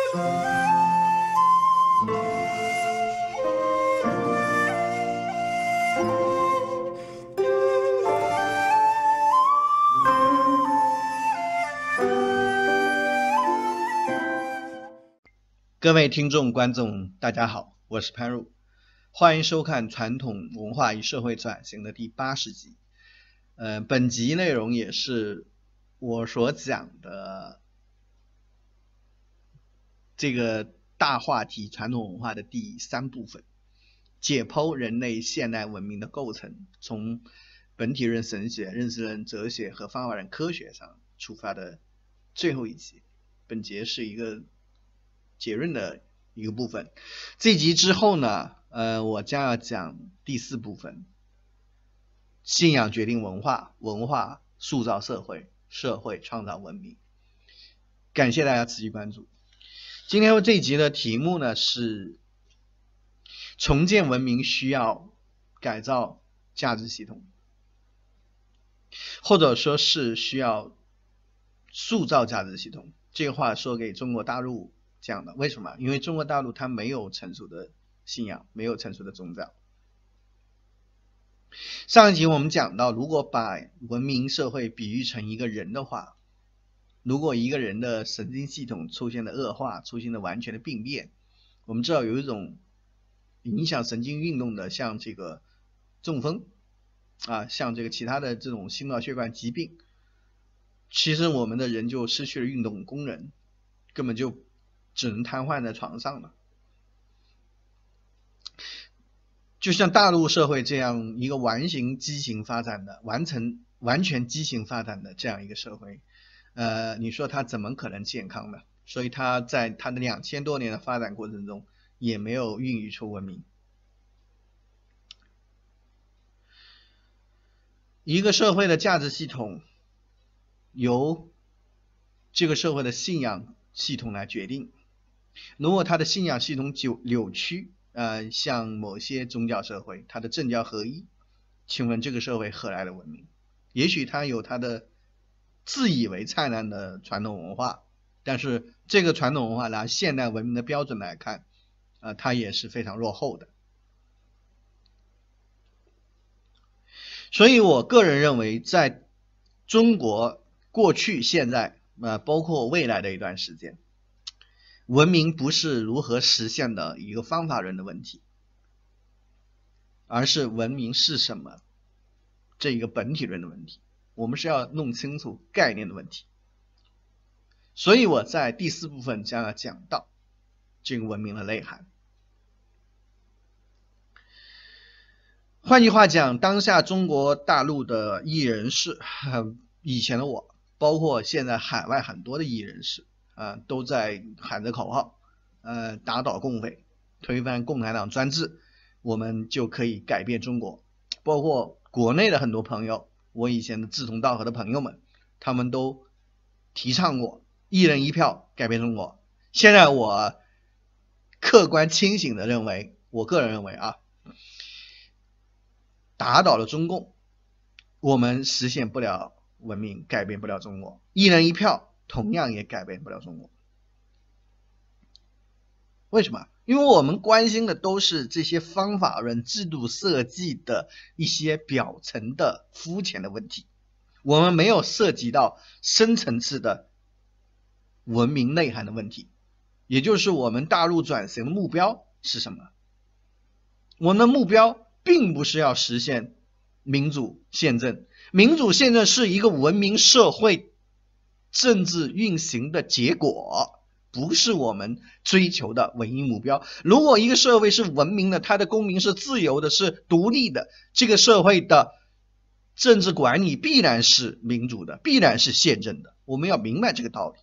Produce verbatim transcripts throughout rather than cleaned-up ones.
各位听众观众大家好，我是潘入，欢迎收看传统文化与社会转型的第八十集。呃，本集内容也是我所讲的这个大话题传统文化的第三部分，解剖人类现代文明的构成，从本体论神学、认识论哲学和方法论科学上出发的最后一集。本节是一个结论的一个部分。这集之后呢，呃，我将要讲第四部分，信仰决定文化，文化塑造社会，社会创造文明。感谢大家持续关注。今天这一集的题目呢是重建文明需要改造价值系统，或者说是需要塑造价值系统。这个话说给中国大陆讲的，为什么？因为中国大陆它没有成熟的信仰，没有成熟的宗教。上一集我们讲到，如果把文明社会比喻成一个人的话，如果一个人的神经系统出现了恶化，出现了完全的病变，我们知道有一种影响神经运动的，像这个中风啊，像这个其他的这种心脑血管疾病，其实我们的人就失去了运动功能，根本就只能瘫痪在床上了。就像大陆社会这样一个完形畸形发展的完成完全畸形发展的这样一个社会，呃，你说它怎么可能健康呢？所以它在它的两千多年的发展过程中也没有孕育出文明。一个社会的价值系统由这个社会的信仰系统来决定。如果它的信仰系统就扭曲，呃，像某些宗教社会，它的政教合一，请问这个社会何来的文明？也许它有它的自以为灿烂的传统文化，但是这个传统文化拿现代文明的标准来看，呃，它也是非常落后的。所以我个人认为，在中国过去、现在，呃，包括未来的一段时间，文明不是如何实现的一个方法论的问题，而是文明是什么这一个本体论的问题。我们是要弄清楚概念的问题。所以我在第四部分将要讲到这个文明的内涵。换句话讲，当下中国大陆的异议人士，以前的我，包括现在海外很多的异议人士，啊、呃，都在喊着口号，呃，打倒共匪，推翻共产党专制，我们就可以改变中国。包括国内的很多朋友，我以前的志同道合的朋友们，他们都提倡过一人一票改变中国。现在我客观清醒的认为，我个人认为啊，打倒了中共，我们实现不了文明，改变不了中国。一人一票同样也改变不了中国。为什么？因为我们关心的都是这些方法论制度设计的一些表层的肤浅的问题，我们没有涉及到深层次的文明内涵的问题，也就是我们大陆转型的目标是什么？我们的目标并不是要实现民主宪政，民主宪政是一个文明社会政治运行的结果，不是我们追求的唯一目标。如果一个社会是文明的，它的公民是自由的，是独立的，这个社会的政治管理必然是民主的，必然是宪政的。我们要明白这个道理。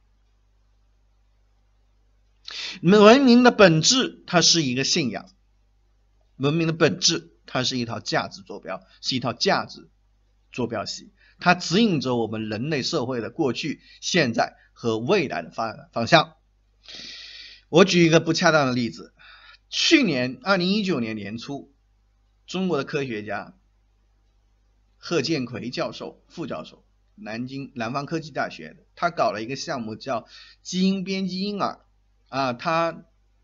文明的本质它是一个信仰，文明的本质它是一套价值坐标，是一套价值坐标系，它指引着我们人类社会的过去、现在和未来的发展方向。我举一个不恰当的例子，去年二零一九年年初，中国的科学家贺建奎教授、副教授，南京南方科技大学的，他搞了一个项目叫基因编辑婴儿。 啊，他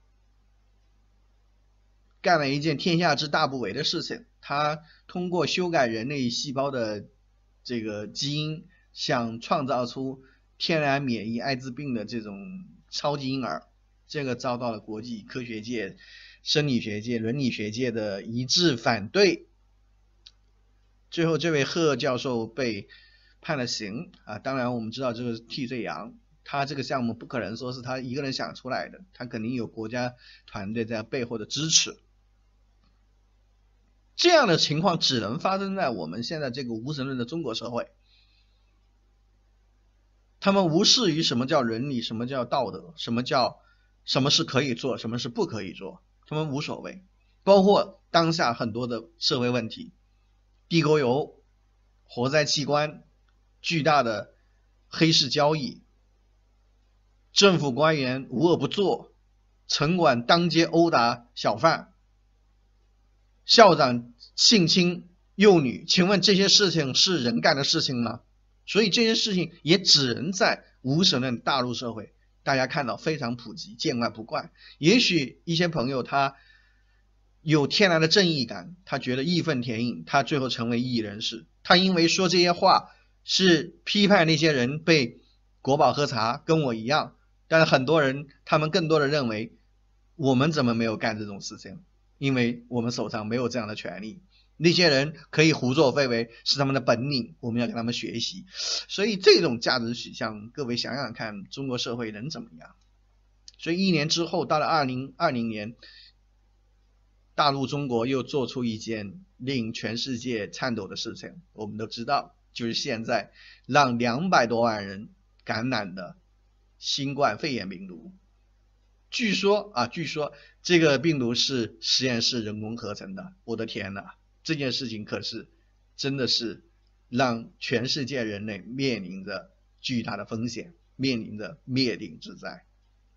干了一件天下之大不韪的事情，他通过修改人类细胞的这个基因，想创造出天然免疫艾滋病的这种超级婴儿，这个遭到了国际科学界、生理学界、伦理学界的一致反对。最后这位贺教授被判了刑啊，当然我们知道这个替罪羊，他这个项目不可能说是他一个人想出来的，他肯定有国家团队在背后的支持。这样的情况只能发生在我们现在这个无神论的中国社会，他们无视于什么叫伦理，什么叫道德，什么叫什么是可以做，什么是不可以做，他们无所谓。包括当下很多的社会问题，地沟油、活摘器官、巨大的黑市交易，政府官员无恶不作，城管当街殴打小贩，校长性侵幼女，请问这些事情是人干的事情吗？所以这些事情也只能在无神论大陆社会大家看到非常普及，见怪不怪。也许一些朋友他有天然的正义感，他觉得义愤填膺，他最后成为异议人士，他因为说这些话是批判那些人被国宝喝茶，跟我一样。但是很多人他们更多的认为我们怎么没有干这种事情，因为我们手上没有这样的权利，那些人可以胡作非为是他们的本领，我们要跟他们学习。所以这种价值取向，各位想想看中国社会能怎么样。所以一年之后到了二零二零年，大陆中国又做出一件令全世界颤抖的事情，我们都知道，就是现在让两百多万人感染的新冠肺炎病毒。据说啊，据说这个病毒是实验室人工合成的，我的天哪，这件事情可是真的是让全世界人类面临着巨大的风险，面临着灭顶之灾。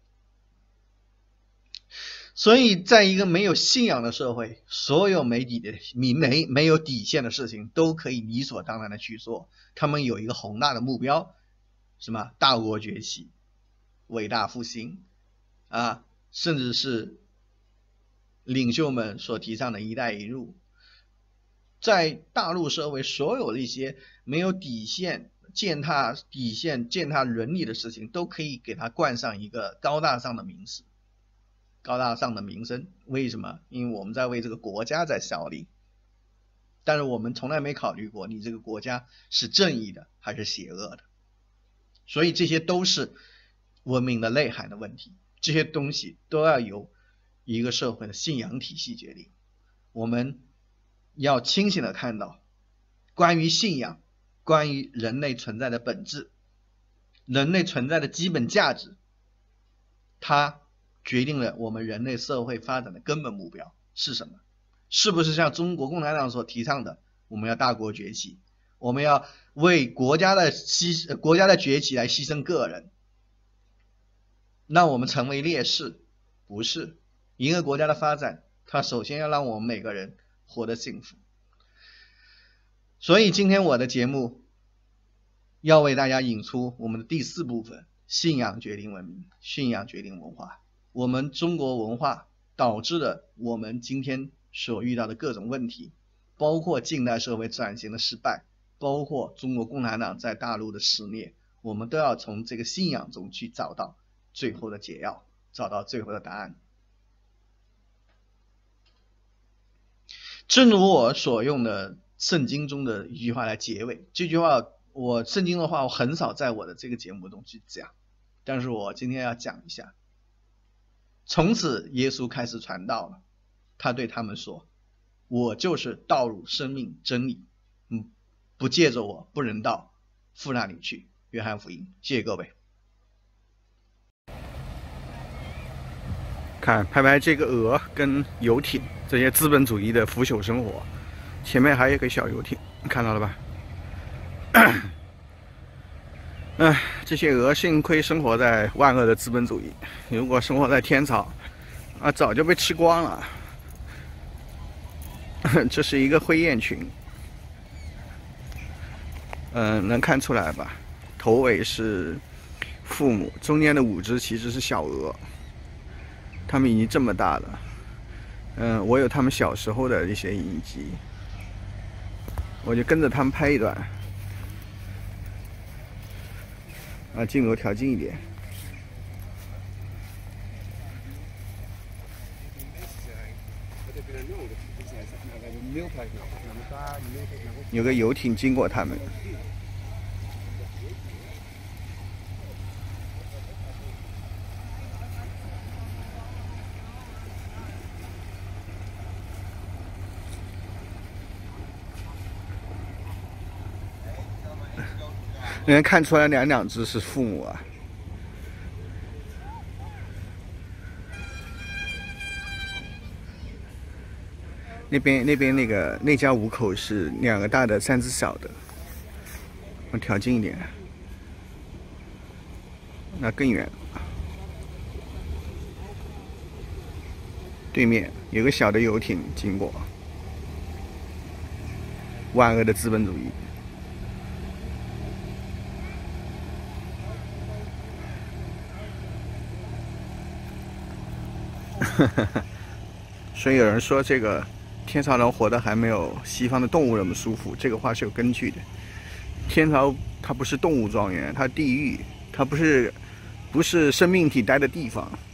所以在一个没有信仰的社会，所有没底的没没没有底线的事情都可以理所当然的去做。他们有一个宏大的目标，什么大国崛起、伟大复兴啊，甚至是领袖们所提倡的一带一路。在大陆社会，所有的一些没有底线、践踏底线、践踏伦理的事情，都可以给它冠上一个高大上的名词、高大上的名声。为什么？因为我们在为这个国家在效力，但是我们从来没考虑过你这个国家是正义的还是邪恶的。所以这些都是文明的内涵的问题，这些东西都要由一个社会的信仰体系决定。我们要清醒的看到，关于信仰，关于人类存在的本质，人类存在的基本价值，它决定了我们人类社会发展的根本目标是什么？是不是像中国共产党所提倡的，我们要大国崛起，我们要为国家的牺国家的崛起来牺牲个人，让我们成为烈士？不是，一个国家的发展，它首先要让我们每个人活得幸福。所以今天我的节目要为大家引出我们的第四部分：信仰决定文明，信仰决定文化。我们中国文化导致了我们今天所遇到的各种问题，包括近代社会转型的失败，包括中国共产党在大陆的肆虐，我们都要从这个信仰中去找到最后的解药，找到最后的答案。正如我所用的圣经中的一句话来结尾，这句话我圣经的话我很少在我的这个节目中去讲，但是我今天要讲一下。从此耶稣开始传道了，他对他们说，我就是道路、生命、真理，嗯，不借着我不能到父那里去。约翰福音。谢谢各位。 看，拍拍这个鹅跟游艇，这些资本主义的腐朽生活。前面还有一个小游艇，看到了吧？哎，这些鹅幸亏生活在万恶的资本主义，如果生活在天朝，啊，早就被吃光了。这是一个灰雁群，嗯、呃，能看出来吧？头尾是父母，中间的五只其实是小鹅。 他们已经这么大了。嗯，我有他们小时候的一些影集，我就跟着他们拍一段。啊，镜头调近一点。有个游艇经过他们。能看出来两两只是父母啊。那边那边那个那家五口是两个大的，三只小的。我调近一点，那更远。对面有个小的游艇经过。万恶的资本主义。所以有人说这个天朝人活得还没有西方的动物那么舒服，这个话是有根据的。天朝它不是动物庄园，它地狱，它不是不是生命体待的地方。